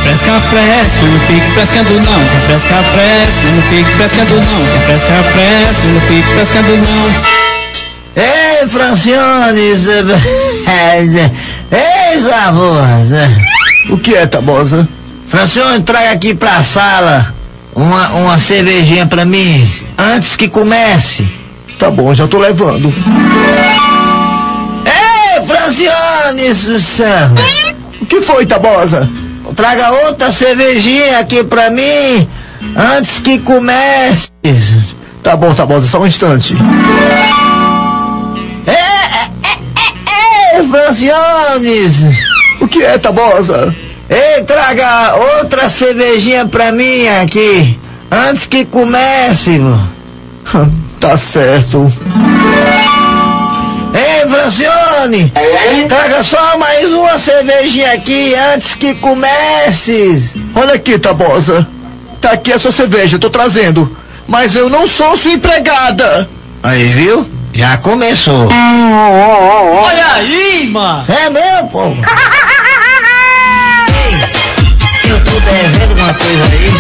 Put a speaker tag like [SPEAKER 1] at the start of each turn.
[SPEAKER 1] fresca, fresca, não fique frescando não. Quem fresca, fresca, não fique frescando não. Quem fresca, fresca, não fique frescando não.
[SPEAKER 2] Ei, Francione, ei, Tabosa.
[SPEAKER 3] O que é, Tabosa?
[SPEAKER 2] Francione, traga aqui pra sala uma cervejinha pra mim, antes que comece.
[SPEAKER 3] Tá bom, já tô levando.
[SPEAKER 2] Ei, Francione, Susana.
[SPEAKER 3] O que foi, Tabosa?
[SPEAKER 2] Traga outra cervejinha aqui pra mim, antes que comece.
[SPEAKER 3] Tá bom, Tabosa, só um instante.
[SPEAKER 2] Francione.
[SPEAKER 3] O que é, Tabosa?
[SPEAKER 2] Ei, traga outra cervejinha pra mim aqui, antes que comece.
[SPEAKER 3] Tá certo.
[SPEAKER 2] Ei, Francione, traga só mais uma cervejinha aqui, antes que comece.
[SPEAKER 3] Olha aqui, Tabosa. Tá aqui a sua cerveja, tô trazendo. Mas eu não sou sua empregada.
[SPEAKER 2] Aí, viu? Já começou.
[SPEAKER 1] Olha aí, mano.
[SPEAKER 2] É meu, povo. Ei, eu tô devendo uma coisa aí.